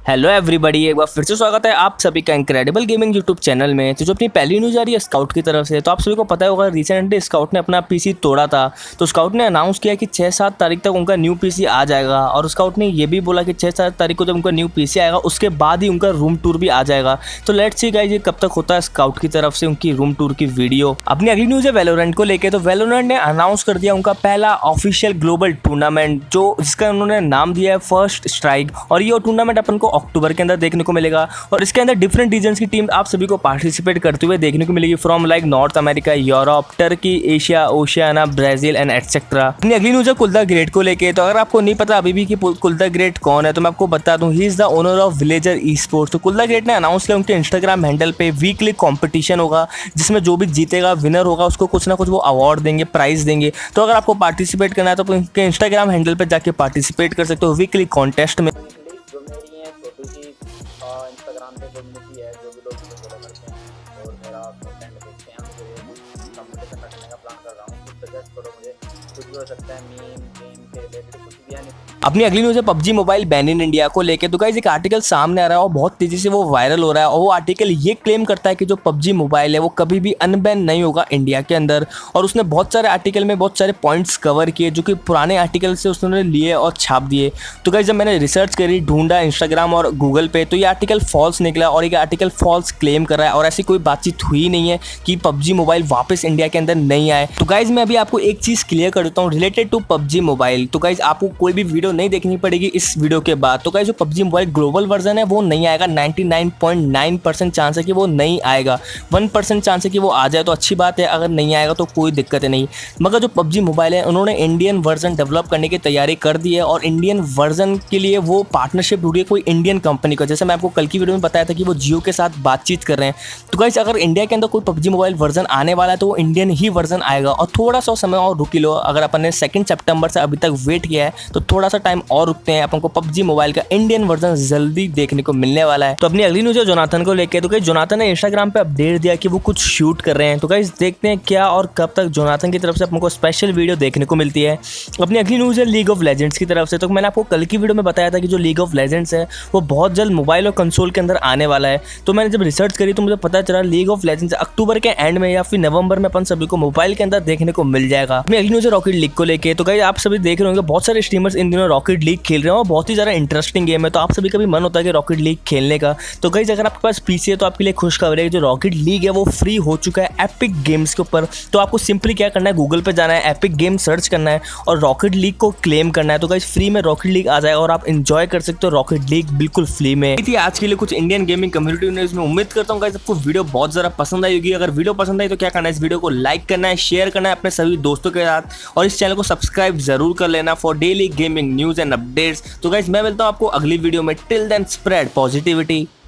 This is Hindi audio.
हेलो एवरीबॉडी, एक बार फिर से स्वागत है आप सभी का इनक्रेडिबल गेमिंग यूट्यूब चैनल में। तो जो अपनी पहली न्यूज़ आ रही है स्काउट की तरफ से, तो आप सभी को पता होगा रिसेंटली स्काउट ने अपना पीसी तोड़ा था। तो स्काउट ने अनाउंस किया कि 6-7 तारीख तक उनका न्यू पीसी आ जाएगा, और स्काउट ने ये भी बोला कि 6-7 तारीख को जब उनका न्यू पीसी आएगा उसके बाद ही उनका रूम टूर भी आ जाएगा। तो लेट्स सी गाइस ये कब तक होता है स्काउट की तरफ से उनकी रूम टूर की वीडियो। अपनी अगली न्यूज़ है वैलोरेंट को लेकर। तो वैलोरेंट ने अनाउंस कर दिया उनका पहला ऑफिशियल ग्लोबल टूर्नामेंट, जो जिसका उन्होंने नाम दिया है फर्स्ट स्ट्राइक, और ये टूर्नामेंट अपन को अक्टूबर के अंदर देखने को मिलेगा। और इसके अंदर डिफरेंट रीजन्स की टीम आप सभी को पार्टिसिपेट करते हुए देखने को मिलेगी, from like North America, Europe, Turkey, Asia, Oceania, Brazil and etcetera. अपनी अगली न्यूज़ है कुलदा ग्रेट को लेके। तो अगर आपको नहीं पता अभी भी कि कुलदा ग्रेट कौन है, तो मैं आपको बता दूं, he is the owner of Villager esports. तो कुलदा ग्रेट ने अनाउंस किया उनके इंस्टाग्राम हैंडल पे वीकली कॉम्पिटिशन होगा, जिसमें जो भी जीतेगा, विनर होगा, उसको कुछ ना कुछ वो अवार्ड देंगे, प्राइज देंगे। तो अगर आपको पार्टिसिपेट करना है तो उनके इंस्टाग्राम हैंडल पर जाके पार्टिसिपेट कर सकते हो वीकली कॉन्टेस्ट में। जो मेरी है छोटी सी इंस्टाग्राम पे कम्युनिटी है, जो भी लोग मुझे फॉलो करते हैं और मेरा कंटेंट देखते हैं, मुझे कंपटीशन रखने का प्लान कर रहा हूँ। कुछ सजेस्ट करो मुझे, कुछ भी हो सकता है, मीम गेम के रिलेटेड कुछ भी। यानी अपनी अगली न्यूज़ है PUBG mobile ban in India को लेके। तो गाइस एक आर्टिकल सामने आ रहा है और बहुत तेजी से वो वायरल हो रहा है, और वो आर्टिकल ये क्लेम करता है कि जो पबजी मोबाइल है वो कभी भी अनबैन नहीं होगा इंडिया के अंदर। और उसने बहुत सारे आर्टिकल में बहुत सारे पॉइंट्स कवर किए जो कि पुराने आर्टिकल से उसने लिए और छाप दिए। तो गाइस जब मैंने रिसर्च करी, ढूंढा इंस्टाग्राम और गूगल पे, तो ये आर्टिकल फॉल्स निकला, और ये आर्टिकल फॉल्स क्लेम कर रहा है, और ऐसी कोई बातचीत हुई नहीं है कि पबजी मोबाइल वापस इंडिया के अंदर नहीं आए। तो गाइज मैं अभी आपको एक चीज़ क्लियर कर देता हूँ रिलेटेड टू पबजी मोबाइल। तो गाइज आपको कोई भी वीडियो नहीं देखनी पड़ेगी इस वीडियो के बाद। तो गाइस जो पबजी मोबाइल ग्लोबल वर्जन है वो नहीं आएगा, 99.9% चांस है कि वो नहीं आएगा। 1% चांस है कि वो आ जाए, तो अच्छी बात है। अगर नहीं आएगा तो कोई दिक्कत है नहीं। मगर जो पबजी मोबाइल है उन्होंने इंडियन वर्जन डेवलप करने की तैयारी कर दी है, और इंडियन वर्जन के लिए वो पार्टनरशिप ढूंढी है कोई इंडियन कंपनी का। जैसे मैं आपको कल की वीडियो में बताया था कि वो जियो के साथ बातचीत कर रहे हैं। तो गाइस अगर इंडिया के अंदर कोई पबजी मोबाइल वर्जन आने वाला है तो वो इंडियन ही वर्जन आएगा। और थोड़ा सा समय और रुक लो, अगर अपन ने 2 सितंबर से अभी तक वेट किया है तो थोड़ा सा टाइम और रुकते हैं, अपन को पबजी मोबाइल का इंडियन वर्जन जल्दी देखने को मिलने वाला है। तो अपनी अगली न्यूज़ है जोनाथन को लेके। तो गाइस जोनाथन ने इंस्टाग्राम पे अपडेट दिया कि वो कुछ शूट कर रहे हैं। तो गाइस देखते हैं क्या और कब तक जोनाथन की तरफ से अपन को स्पेशल वीडियो देखने को मिलती है। अपनी अगली न्यूज़ है लीग ऑफ लेजेंड्स की तरफ से। तो मैंने आपको कल की वीडियो में बताया था कि जो लीग ऑफ लेजेंड्स है वो बहुत जल्द मोबाइल और कंसोल के अंदर आने वाला है। तो मैंने जब रिसर्च करी तो मुझे पता चला लीग ऑफ लेजेंड्स अक्टूबर के एंड में या फिर नवंबर में अपन सभी को मोबाइल के अंदर देखने को मिल जाएगा। अपनी अगली न्यूज़ है रॉकेट लीग को लेके। तो गाइस आप सभी देख रहे होंगे बहुत सारे स्ट्रीमर्स इन दिनों रॉकेट लीग खेल रहे हैं, और बहुत ही ज़्यादा इंटरेस्टिंग गेम है। तो आप सभी का भी मन होता है कि रॉकेट लीग खेलने का। तो गाइस अगर आपके पास पीसी है तो आपके लिए खुशखबरी है कि जो रॉकेट लीग है वो फ्री हो चुका है एपिक गेम्स के ऊपर। तो आपको सिंपली क्या करना है, गूगल पे जाना है, एपिक गेम सर्च करना है और रॉकेट लीग को क्लेम करना है। तो गाइस फ्री में रॉकेट लीग आ जाएगा और आप एंजॉय कर सकते हो रॉकेट लीग बिल्कुल फ्री में। थी आज के लिए कुछ इंडियन गेमिंग कम्युनिटी न्यूज़ में। उम्मीद करता हूँ गाइस आपको वीडियो बहुत ज़्यादा पसंद आई होगी। अगर वीडियो पसंद आई तो क्या करना है, इस वीडियो को लाइक करना है, शेयर करना है अपने सभी दोस्तों के साथ, और इस चैनल को सब्सक्राइब जरूर कर लेना for daily gaming news and updates. तो गाइस मैं मिलता हूँ आपको अगली वीडियो में। Till then spread positivity.